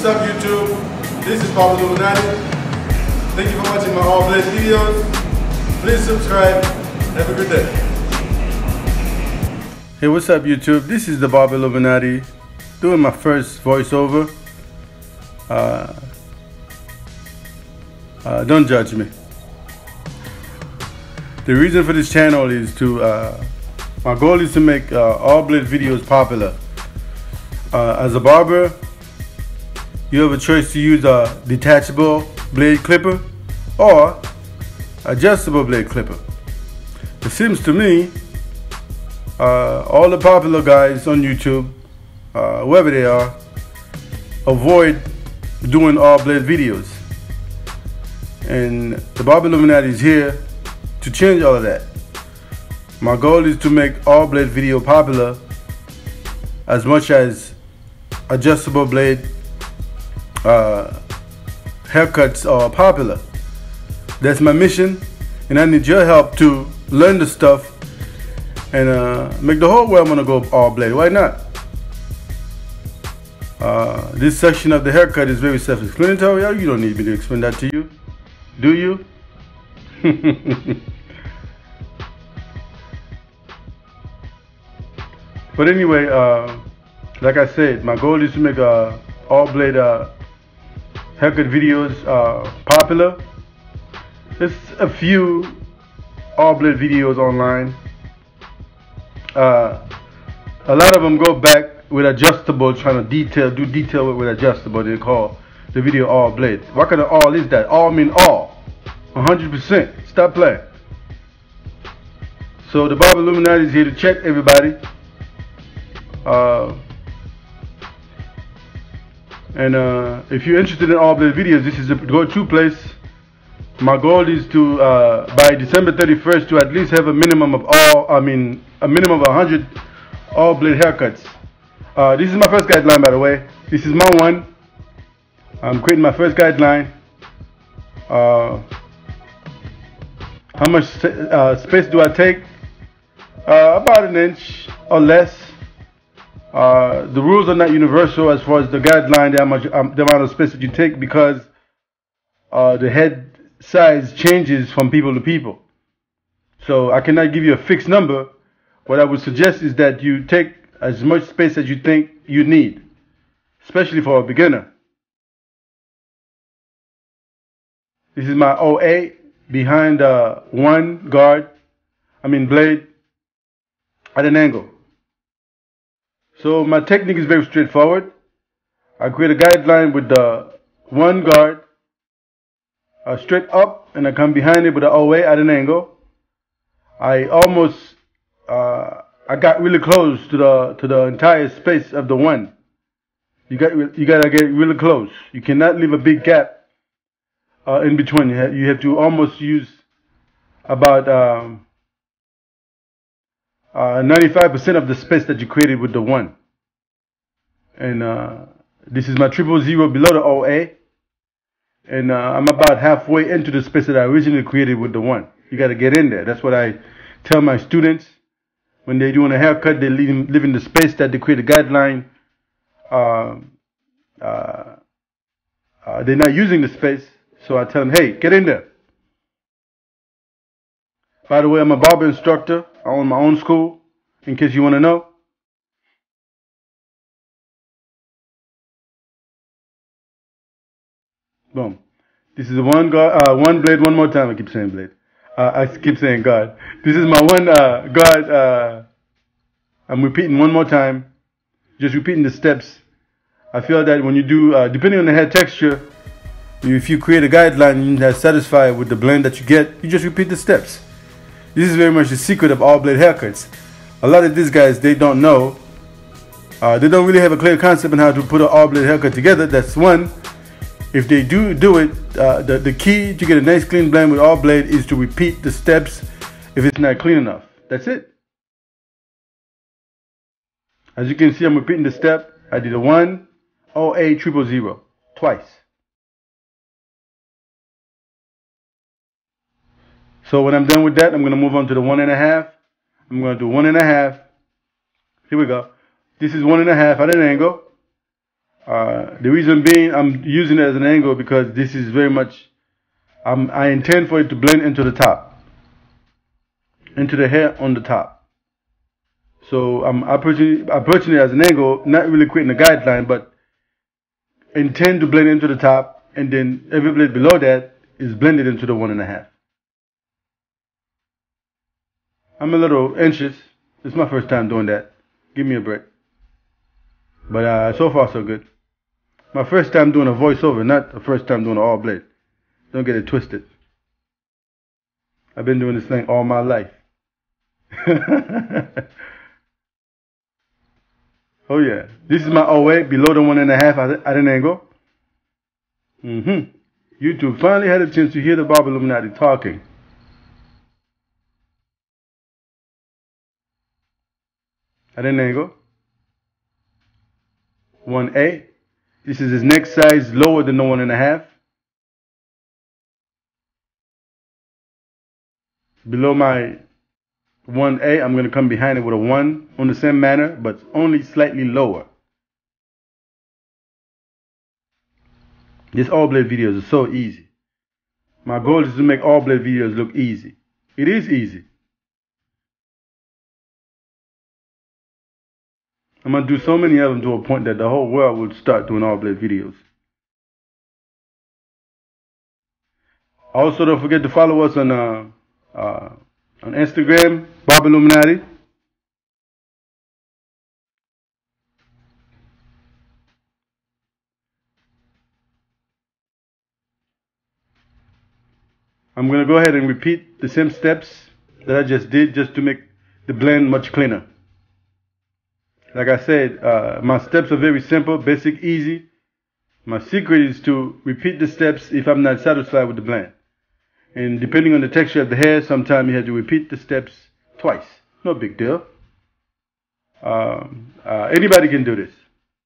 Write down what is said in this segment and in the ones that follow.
up, YouTube? This is Pablo Illuminati. Thank you for watching my All Blade videos. Please subscribe. Have a good day. Hey, what's up, YouTube? This is the Bob Illuminati doing my first voiceover. Don't judge me. The reason for this channel is to my goal is to make all blade videos popular. As a barber, you have a choice to use a detachable blade clipper or adjustable blade clipper. It seems to me all the popular guys on YouTube, whoever they are, avoid doing all blade videos. And the Bob Illuminati is here to change all of that. My goal is to make all blade video popular as much as adjustable blade haircuts are popular. That's my mission, and I need your help to learn the stuff and make the whole world want to go all blade. Why not? This section of the haircut is very self-explanatory. You don't need me to explain that to you, do you? But anyway, like I said, my goal is to make all blade haircut videos popular. There's a few all blade videos online. A lot of them go back with adjustable, trying to do detail with adjustable. They call the video all blade. What kind of all is that? All mean all, 100%. Stop playing. So the Bob Illuminati is here to check everybody. If you're interested in all blade videos, this is a go-to place. My goal is to by December 31st to at least have a minimum of a minimum of 100 all blade haircuts. This is my first guideline, by the way. This is my one. I'm creating my first guideline. How much space do I take? About an inch or less. The rules are not universal as far as the guideline, the amount of space that you take, because the head size changes from people to people. So I cannot give you a fixed number. What I would suggest is that you take as much space as you think you need, especially for a beginner. This is my OA behind one blade at an angle. So my technique is very straightforward. I create a guideline with the one guard straight up, and I come behind it with the OA at an angle. I got really close to the entire space of the one. You gotta get really close. You cannot leave a big gap in between. You have to almost use about 95% of the space that you created with the one. And this is my 000 below the OA. And I'm about halfway into the space that I originally created with the one. You got to get in there. That's what I tell my students. When they're doing a haircut, they live in the space that they create a guideline. They're not using the space. So I tell them, hey, get in there. By the way, I'm a barber instructor. I own my own school, in case you want to know. Boom. This is one blade. One more time. I keep saying blade. I keep saying guard. This is my one guard. I'm repeating one more time. Just repeating the steps. I feel that when you do, depending on the hair texture, if you create a guideline and you're not satisfied with the blend that you get, you just repeat the steps. This is very much the secret of all blade haircuts. A lot of these guys, they don't know. They don't really have a clear concept on how to put an all blade haircut together. That's one. If they do it, the key to get a nice clean blend with all blade is to repeat the steps if it's not clean enough. That's it. As you can see, I'm repeating the step. I did a 1, OA 000, twice. So when I'm done with that, I'm going to move on to the 1.5. I'm going to do 1.5. Here we go. This is 1.5 at an angle. The reason being, I'm using it as an angle because this is very much, I intend for it to blend into the top, into the hair on the top. So I'm approaching it as an angle, not really creating a guideline, but intend to blend into the top, and then every blade below that is blended into the 1.5. I'm a little anxious. It's my first time doing that. Give me a break. But so far so good. My first time doing a voiceover, not the first time doing an all blade. Don't get it twisted. I've been doing this thing all my life. Oh yeah. This is my OA below the 1.5 at an angle. YouTube finally had a chance to hear the Baba Illuminati talking. At an angle. 1A. This is his next size lower than the 1.5. Below my 1A, I'm going to come behind it with a 1 on the same manner, but only slightly lower. This all blade videos are so easy. My goal is to make all blade videos look easy. It is easy. I'm going to do so many of them to a point that the whole world will start doing all blade videos. Also, don't forget to follow us on Instagram, Baba Illuminati. I'm going to go ahead and repeat the same steps that I just did, just to make the blend much cleaner. Like I said, my steps are very simple, basic, easy. My secret is to repeat the steps if I'm not satisfied with the blend. And depending on the texture of the hair, sometimes you have to repeat the steps twice. No big deal. Anybody can do this.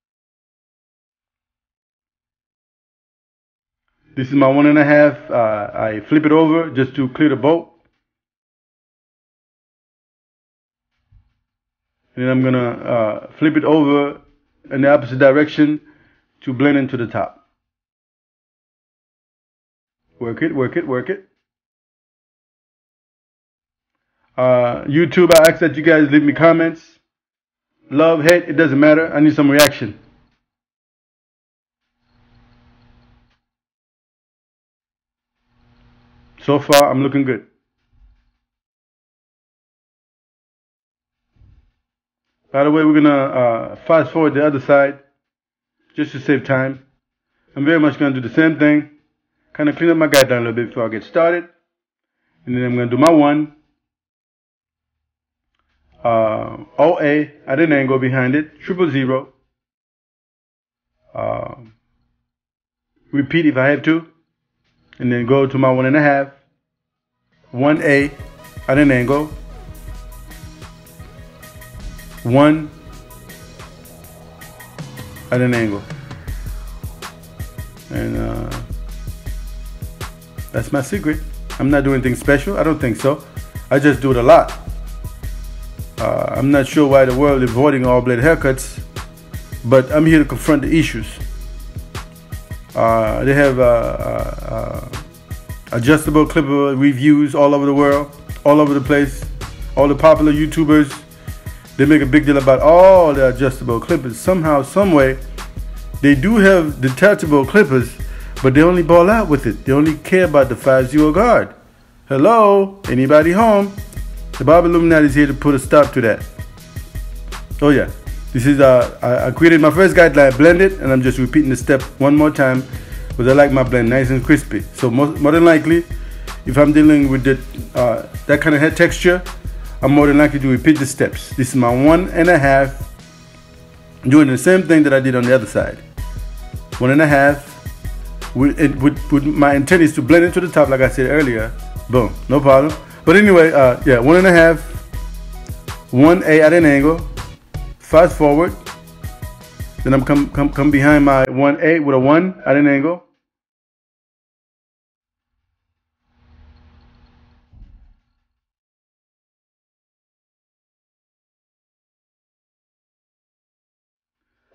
This is my 1.5. I flip it over just to clear the bolt. And then I'm going to flip it over in the opposite direction to blend into the top. Work it, work it, work it. YouTube, I ask that you guys leave me comments. Love, hate, it doesn't matter. I need some reaction. So far, I'm looking good. By the way, we're going to fast forward the other side just to save time. I'm very much going to do the same thing. Kind of clean up my guideline a little bit before I get started. And then I'm going to do my 1. OA at an angle behind it. 000. Repeat if I have to. And then go to my 1.5. 1A at an angle. 1 at an angle. And that's my secret. I'm not doing anything special. I don't think so. I just do it a lot. I'm not sure why the world is avoiding all blade haircuts, but I'm here to confront the issues. They have adjustable clipper reviews all over the world, all over the place. All the popular YouTubers, they make a big deal about all the adjustable clippers. Somehow, some way, they do have detachable clippers, but they only ball out with it. They only care about the 5-0 guard. Hello? Anybody home? The Baba Illuminati is here to put a stop to that. Oh yeah. This is, I created my first guideline, blend it, and I'm just repeating the step one more time because I like my blend nice and crispy. So more than likely, if I'm dealing with that kind of head texture, I'm more than likely to repeat the steps. This is my 1.5, doing the same thing that I did on the other side. 1.5. With my intent is to blend it to the top, like I said earlier. Boom, no problem. But anyway, yeah, 1.5, 1A at an angle. Fast forward. Then I'm come behind my 1A with a 1 at an angle.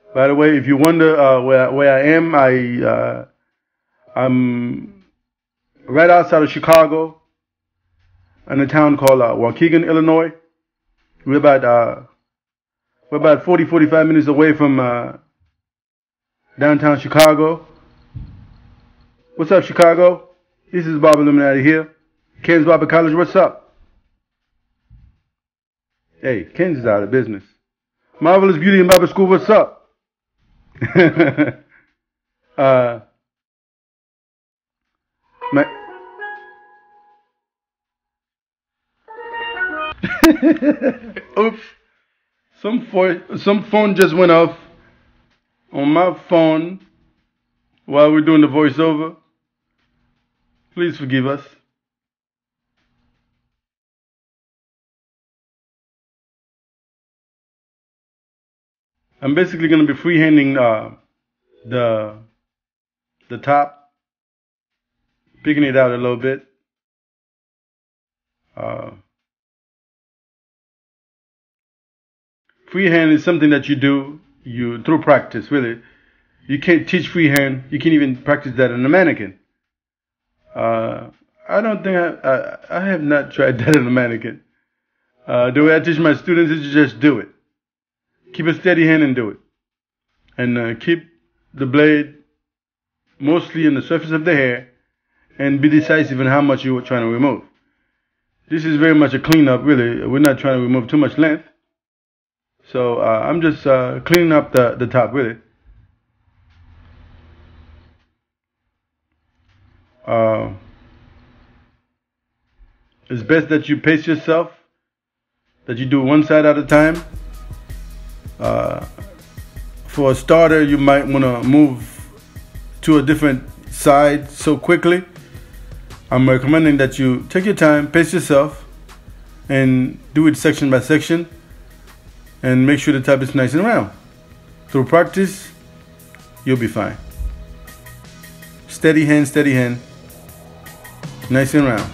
By the way, if you wonder where I am, I'm right outside of Chicago in a town called Waukegan, Illinois. We're about 45 minutes away from downtown Chicago. What's up, Chicago? This is Barber Illuminati here. Ken's Barber College, what's up? Hey, Ken's is out of business. Marvelous Beauty and Barber School, what's up? My Oops. Some phone just went off on my phone while we're doing the voiceover. Please forgive us. I'm basically going to be freehanding the top, picking it out a little bit. Freehand is something that you do through practice, really. You can't teach freehand. You can't even practice that on a mannequin. I don't think I have not tried that on a mannequin. The way I teach my students is to just do it. Keep a steady hand and do it. And keep the blade mostly in the surface of the hair and be decisive in how much you're trying to remove. This is very much a cleanup, really. We're not trying to remove too much length. So I'm just cleaning up the top, really. It's best that you pace yourself, that you do one side at a time. For a starter, you might want to move to a different side so quickly. I'm recommending that you take your time, pace yourself, and do it section by section, and make sure the top is nice and round. Through practice, you'll be fine. Steady hand, nice and round.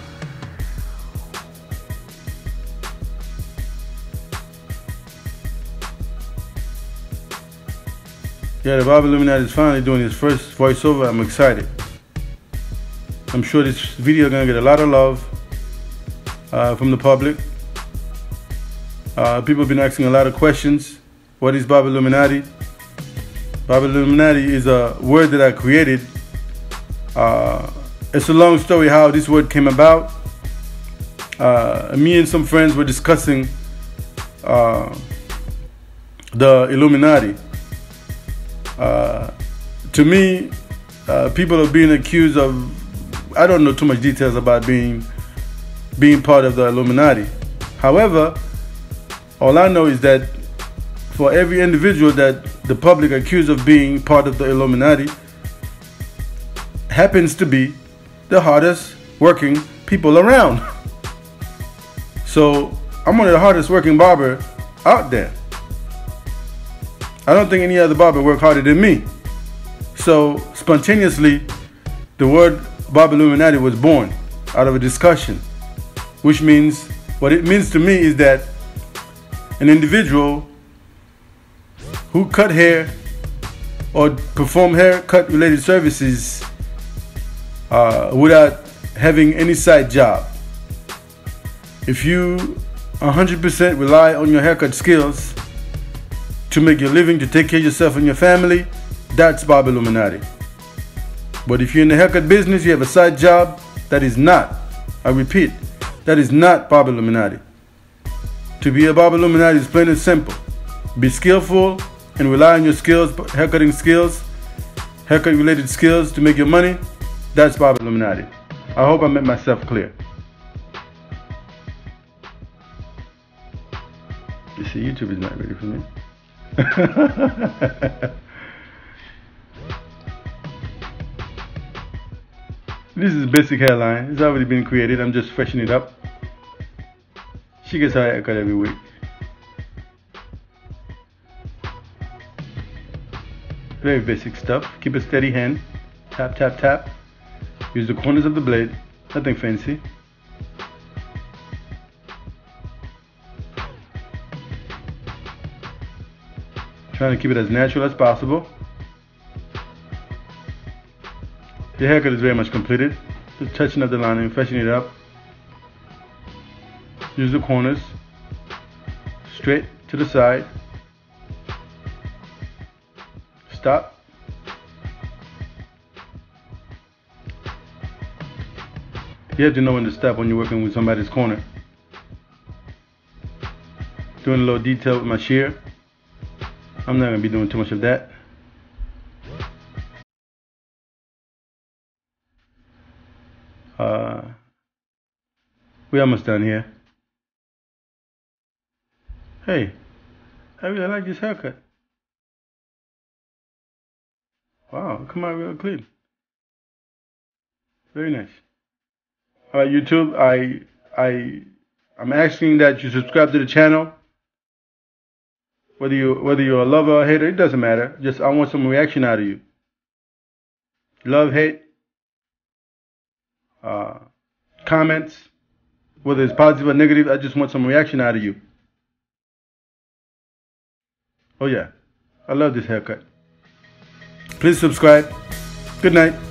Yeah, the Barber Illuminati is finally doing his first voiceover. I'm excited. I'm sure this video is going to get a lot of love from the public. People have been asking a lot of questions. What is Barber Illuminati? Barber Illuminati is a word that I created. It's a long story how this word came about. Me and some friends were discussing the Illuminati. To me, people are being accused of, I don't know too much details about being part of the Illuminati. However, all I know is that for every individual that the public accused of being part of the Illuminati happens to be the hardest working people around. So I'm one of the hardest working barber out there. I don't think any other barber work harder than me. So spontaneously, the word Barber Illuminati was born out of a discussion, which means, what it means to me is that an individual who cut hair or perform haircut related services without having any side job. If you 100% rely on your haircut skills to make your living, to take care of yourself and your family, that's Barber Illuminati. But if you're in the haircut business, you have a side job, that is not, I repeat, that is not Barber Illuminati. To be a Barber Illuminati is plain and simple. Be skillful and rely on your skills, haircutting skills, haircut related skills to make your money. That's Barber Illuminati. I hope I made myself clear. You see, YouTube is not ready for me. This is basic hairline. It's already been created. I'm just freshening it up. She gets her haircut every week. Very basic stuff. Keep a steady hand. Tap, tap, tap. Use the corners of the blade. Nothing fancy. Trying to keep it as natural as possible. The haircut is very much completed. Just touching up the lining, freshening it up. Use the corners. Straight to the side. Stop. You have to know when to stop when you're working with somebody's corner. Doing a little detail with my shear. I'm not going to be doing too much of that. We're almost done here. Hey, I really like this haircut. Wow, come out real clean. Very nice. Alright, YouTube, I'm asking that you subscribe to the channel. Whether you're a lover or a hater, it doesn't matter. Just I want some reaction out of you. Love, hate, comments, whether it's positive or negative, I just want some reaction out of you. Oh yeah, I love this haircut. Please subscribe. Good night.